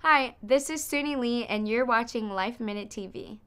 Hi, this is Suni Lee, and you're watching Life Minute TV.